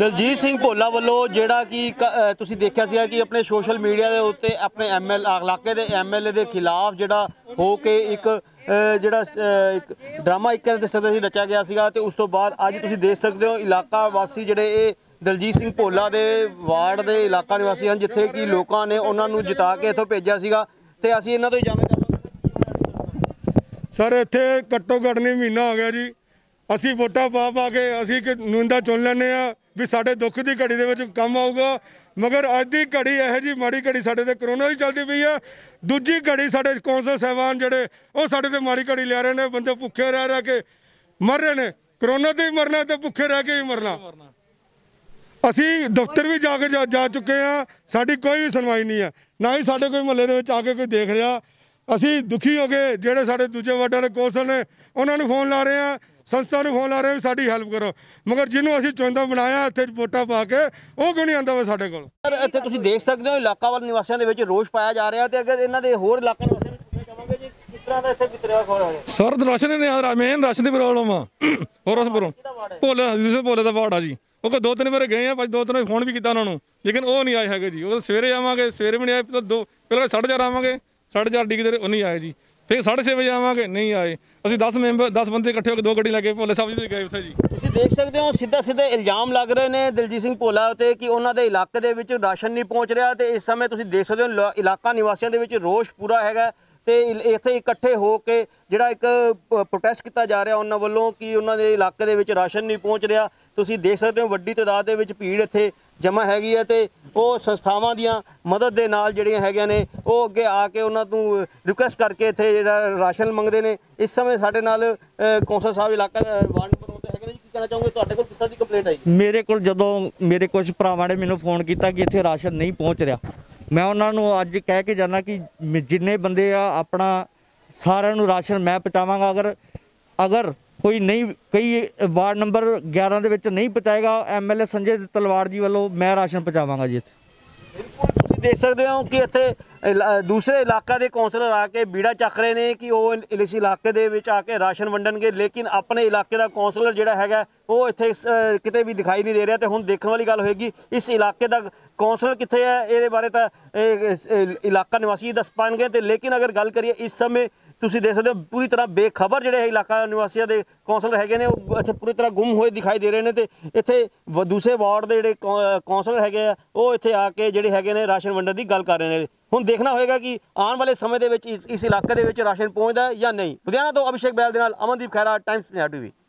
ਦਲਜੀਤ ਸਿੰਘ ਭੋਲਾ ਵੱਲੋਂ ਜਿਹੜਾ ਕਿ ਤੁਸੀਂ ਦੇਖਿਆ ਸੀਗਾ ਕਿ ਆਪਣੇ ਸੋਸ਼ਲ ਮੀਡੀਆ ਦੇ ਉੱਤੇ ਆਪਣੇ ਇਲਾਕੇ ਦੇ ਐਮਐਲਏ ਦੇ ਖਿਲਾਫ ਜਿਹੜਾ ਹੋ ਕੇ ਇੱਕ ਜਿਹੜਾ ਇੱਕ ਡਰਾਮਾ ਇੱਕ ਦੇ ਸਕਦੇ ਸੀ ਰਚਿਆ ਗਿਆ ਸੀਗਾ ਤੇ ਉਸ ਤੋਂ ਬਾਅਦ ਅੱਜ ਤੁਸੀਂ ਦੇਖ ਸਕਦੇ ਹੋ ਇਲਾਕਾ ਵਾਸੀ ਜਿਹੜੇ ਇਹ ਦਲਜੀਤ ਸਿੰਘ ਭੋਲਾ ਦੇ ਵਾਰਡ ਦੇ ਇਲਾਕਾ ਨਿਵਾਸੀ ਹਨ ਜਿੱਥੇ ਕਿ ਲੋਕਾਂ ਨੇ ਉਹਨਾਂ ਨੂੰ ਜਿਤਾ ਕੇ ਇੱਥੋਂ ਭੇਜਿਆ ਸੀਗਾ ਤੇ ਅਸੀਂ ਇਹਨਾਂ ਤੋਂ ਹੀ ਜਾਣਨਾ ਚਾਹਾਂਗੇ। ਸਰ ਇੱਥੇ ਘੱਟੋ ਘੱਟ ਨਹੀਂ ਮਹੀਨਾ ਹੋ ਗਿਆ ਜੀ, ਅਸੀਂ ਵੋਟਾਂ ਪਾ ਕੇ ਅਸੀਂ ਇੱਕ ਨੁਮਾਇੰਦਾ ਚੁਣ ਲੈਂਦੇ ਆ ਵੀ ਸਾਡੇ ਦੁੱਖ ਦੀ ਘੜੀ ਦੇ ਵਿੱਚ ਕੰਮ ਆਊਗਾ, ਮਗਰ ਅੱਜ ਦੀ ਘੜੀ ਇਹੋ ਜੀ ਮਾੜੀ ਘੜੀ ਸਾਡੇ ਤੇ ਕਰੋਨਾ ਦੀ ਚੱਲਦੀ ਪਈ ਆ। ਦੂਜੀ ਘੜੀ ਸਾਡੇ ਕੌਂਸਲ ਸਾਹਿਬਾਨ ਜਿਹੜੇ ਉਹ ਸਾਡੇ ਤੇ ਮਾੜੀ ਘੜੀ ਲਿਆ ਰਹੇ ਨੇ, ਬੰਦੇ ਭੁੱਖੇ ਰਹਿ ਕੇ ਮਰ ਰਹੇ ਨੇ, ਕਰੋਨਾ ਤੇ ਵੀ ਮਰਨਾ ਤੇ ਭੁੱਖੇ ਰਹਿ ਕੇ ਵੀ ਮਰਨਾ। ਅਸੀਂ ਦਫ਼ਤਰ ਵੀ ਜਾ ਚੁੱਕੇ ਆ, ਸਾਡੀ ਕੋਈ ਵੀ ਸੁਣਵਾਈ ਨਹੀਂ ਹੈ, ਨਾ ਹੀ ਸਾਡੇ ਕੋਈ ਮੁਹੱਲੇ ਦੇ ਵਿੱਚ ਆ ਕੇ ਕੋਈ ਦੇਖ ਰਿਹਾ। ਅਸੀਂ ਦੁਖੀ ਹੋ ਗਏ, ਜਿਹੜੇ ਸਾਡੇ ਦੂਜੇ ਵਾਰਡਾਂ ਦੇ ਕੌਂਸਲ ਨੇ ਉਹਨਾਂ ਨੂੰ ਫੋਨ ਲਾ ਰਹੇ ਆ, ਸੰਸਥਾ ਨੂੰ ਫੋਨ ਲਾ ਰਹੇ ਵੀ ਸਾਡੀ ਹੈਲਪ ਕਰੋ, ਮਗਰ ਜਿਹਨੂੰ ਅਸੀਂ ਚੁਣਦਾ ਬਣਾਇਆ ਇੱਥੇ ਵੋਟਾਂ ਪਾ ਕੇ ਉਹ ਕਿਉਂ ਨਹੀਂ ਆਉਂਦਾ ਵਾ ਸਾਡੇ ਕੋਲ। ਸਰ ਇੱਥੇ ਤੁਸੀਂ ਦੇਖ ਸਕਦੇ ਹੋ ਇਲਾਕਾ ਵਾਲੇ ਨਿਵਾਸੀਆਂ ਦੇ ਵਿੱਚ ਰੋਸ਼ ਪਾਇਆ ਜਾ ਰਿਹਾ ਤੇ ਅਗਰ ਇਹਨਾਂ ਦੇ ਹੋਰ ਇਲਾਕਾ ਨਿਵਾਸੀਆਂ ਨੂੰ ਪੁੱਛਣਾ ਚਾਹਾਂਗੇ ਜੀ ਕਿਸ ਤਰ੍ਹਾਂ ਦਾ ਇੱਥੇ ਵਿਤਰਿਆ ਹੋ ਰਿਹਾ ਹੈ। ਸਰ ਰਾਸ਼ਨ ਨੇ ਮੇਨ ਰਾਸ਼ਨ ਦੀ ਪ੍ਰੋਬਲਮ ਆ ਹੋਰ ਉਸ ਭੋਲੇ ਦਾ ਵਾਰਡ ਆ ਜੀ। ਉਹ ਕੋਈ 2-3 ਵਾਰ ਗਏ ਆ, 2-3 ਵਾਰ ਫੋਨ ਵੀ ਕੀਤਾ ਉਹਨਾਂ ਨੂੰ ਲੇਕਿਨ ਉਹ ਨਹੀਂ ਆਏ ਹੈਗੇ ਜੀ। ਉਹ ਸਵੇਰੇ ਆਵਾਂਗੇ, ਸਵੇਰੇ ਵੀ ਨਹੀਂ ਆਏ, ਪਹਿਲਾਂ 4:30 ਆਵਾਂਗੇ, 4:30 ਡਿੱਗਦੇ ਉਹ ਨਹੀਂ ਆਏ ਜੀ। ਫਿਰ 6:30 ਵਜੇ ਆਵਾਂਗੇ, ਨਹੀਂ ਆਏ। ਅਸੀਂ 10 ਬੰਦੇ ਇਕੱਠੇ ਹੋ ਕੇ 2 ਗੱਡੀ ਲੈ ਕੇ ਭੋਲੇ ਸਾਹਿਬ ਜੀ ਦੇ ਗਏ ਉੱਥੇ ਜੀ। ਤੁਸੀਂ ਦੇਖ ਸਕਦੇ ਹੋ ਸਿੱਧੇ ਇਲਜ਼ਾਮ ਲੱਗ ਰਹੇ ਨੇ ਦਲਜੀਤ ਸਿੰਘ ਭੋਲਾ ਉੱਤੇ ਕਿ ਉਹਨਾਂ ਦੇ ਇਲਾਕੇ ਦੇ ਵਿੱਚ ਰਾਸ਼ਨ ਨਹੀਂ ਪਹੁੰਚ ਰਿਹਾ ਤੇ ਇਸ ਸਮੇਂ ਤੁਸੀਂ ਦੇਖ ਸਕਦੇ ਹੋ ਇਲਾਕਾ ਨਿਵਾਸੀਆਂ ਦੇ ਵਿੱਚ ਰੋਸ਼ ਪੂਰਾ ਹੈਗਾ ਤੇ ਇੱਥੇ ਇਕੱਠੇ ਹੋ ਕੇ ਜਿਹੜਾ ਇੱਕ ਪ੍ਰੋਟੈਸਟ ਕੀਤਾ ਜਾ ਰਿਹਾ ਉਹਨਾਂ ਵੱਲੋਂ ਕਿ ਉਹਨਾਂ ਦੇ ਇਲਾਕੇ ਦੇ ਵਿੱਚ ਰਾਸ਼ਨ ਨਹੀਂ ਪਹੁੰਚ ਰਿਹਾ। ਤੁਸੀਂ ਦੇਖ ਸਕਦੇ ਹੋ ਵੱਡੀ ਤਾਦਾਦ ਦੇ ਵਿੱਚ ਭੀੜ ਇੱਥੇ ਜਮ੍ਹਾਂ ਹੈਗੀ ਹੈ ਤੇ ਉਹ ਸੰਸਥਾਵਾਂ ਦੀਆਂ ਮਦਦ ਦੇ ਨਾਲ ਜਿਹੜੀਆਂ ਹੈਗੀਆਂ ਨੇ ਉਹ ਅੱਗੇ ਆ ਕੇ ਉਹਨਾਂ ਤੋਂ ਰਿਕੁਐਸਟ ਕਰਕੇ ਇੱਥੇ ਜਿਹੜਾ ਰਾਸ਼ਨ ਮੰਗਦੇ ਨੇ। ਇਸ ਸਮੇਂ ਸਾਡੇ ਨਾਲ ਕੌਂਸਲ ਸਾਹਿਬ ਇਲਾਕਾ ਵਾਰਡ ਨੰਬਰ 9 ਤੇ ਹੈਗੇ ਨੇ ਜੀ। ਕੀ ਕਹਿਣਾ ਚਾਹੋਗੇ, ਤੁਹਾਡੇ ਕੋਲ ਕਿਸ ਤਰ੍ਹਾਂ ਦੀ ਕੰਪਲੇਂਟ ਆਈ? ਮੇਰੇ ਕੋਲ ਜਦੋਂ ਮੇਰੇ ਕੁਝ ਭਰਾਵਾਂ ਨੇ ਮੈਨੂੰ ਫੋਨ ਕੀਤਾ ਕਿ ਇੱਥੇ ਰਾਸ਼ਨ ਨਹੀਂ ਪਹੁੰਚ ਰਿਹਾ, ਮੈਂ ਉਹਨਾਂ ਨੂੰ ਅੱਜ ਕਹਿ ਕੇ ਜਾਣਾ ਕਿ ਜਿੰਨੇ ਬੰਦੇ ਆ ਆਪਣਾ ਸਾਰਿਆਂ ਨੂੰ ਰਾਸ਼ਨ ਮੈਂ ਪਹੁੰਚਾਵਾਂਗਾ। ਅਗਰ ਕੋਈ ਨਹੀਂ ਕਈ ਵਾਰਡ ਨੰਬਰ 11 ਦੇ ਵਿੱਚ ਨਹੀਂ ਪਹੁੰਚਾਏਗਾ, ਐਮਐਲਏ ਸੰਜੇ ਤਲਵਾੜ ਜੀ ਵੱਲੋਂ ਮੈਂ ਰਾਸ਼ਨ ਪਹੁੰਚਾਵਾਂਗਾ ਜੀ। ਇੱਥੇ ਤੁਸੀਂ ਦੇਖ ਸਕਦੇ ਹੋ ਕਿ ਇੱਥੇ ਦੂਸਰੇ ਇਲਾਕਾ ਦੇ ਕੌਂਸਲਰ ਆ ਕੇ ਬੀੜਾ ਚੱਕ ਰਹੇ ਨੇ ਕਿ ਉਹ ਇਸ ਇਲਾਕੇ ਦੇ ਵਿੱਚ ਆ ਕੇ ਰਾਸ਼ਨ ਵੰਡਣਗੇ, ਲੇਕਿਨ ਆਪਣੇ ਇਲਾਕੇ ਦਾ ਕੌਂਸਲਰ ਜਿਹੜਾ ਹੈਗਾ ਉਹ ਇੱਥੇ ਕਿਤੇ ਵੀ ਦਿਖਾਈ ਨਹੀਂ ਦੇ ਰਿਹਾ। ਤੇ ਹੁਣ ਦੇਖਣ ਵਾਲੀ ਗੱਲ ਹੋਏਗੀ ਇਸ ਇਲਾਕੇ ਦਾ ਕੌਂਸਲਰ ਕਿੱਥੇ ਹੈ, ਇਹਦੇ ਬਾਰੇ ਤਾਂ ਇਲਾਕਾ ਨਿਵਾਸੀ ਦੱਸ ਪਾਉਣਗੇ। ਤੇ ਲੇਕਿਨ ਅਗਰ ਗੱਲ ਕਰੀਏ ਇਸ ਸਮੇਂ ਤੁਸੀਂ ਦੇਖ ਸਕਦੇ ਹੋ ਪੂਰੀ ਤਰ੍ਹਾਂ ਬੇਖਬਰ ਜਿਹੜੇ ਇਲਾਕਾ ਨਿਵਾਸੀਆਂ ਦੇ ਕੌਂਸਲਰ ਹੈਗੇ ਨੇ ਉਹ ਇੱਥੇ ਪੂਰੀ ਤਰ੍ਹਾਂ ਗੁੰਮ ਹੋਏ ਦਿਖਾਈ ਦੇ ਰਹੇ ਨੇ ਤੇ ਇੱਥੇ ਦੂਸਰੇ ਵਾਰਡ ਦੇ ਜਿਹੜੇ ਕੌਂਸਲਰ ਹੈਗੇ ਆ ਉਹ ਇੱਥੇ ਆ ਕੇ ਜਿਹੜੇ ਹੈਗੇ ਨੇ ਰਾਸ਼ਨ ਵੰਡਣ ਦੀ ਗੱਲ ਕਰ ਰਹੇ ਨੇ। ਹੁਣ ਦੇਖਣਾ ਹੋਏਗਾ ਕਿ ਆਉਣ ਵਾਲੇ ਸਮੇਂ ਦੇ ਵਿੱਚ ਇਸ ਇਲਾਕੇ ਦੇ ਵਿੱਚ ਰਾਸ਼ਨ ਪਹੁੰਚਦਾ ਜਾਂ ਨਹੀਂ। ਲੁਧਿਆਣਾ ਤੋਂ ਅਭਿਸ਼ੇਕ ਬੈਲ ਦੇ ਨਾਲ ਅਮਨਦੀਪ ਖਹਿਰਾ, ਟਾਈਮਸ ਪੰਜਾਬ TV।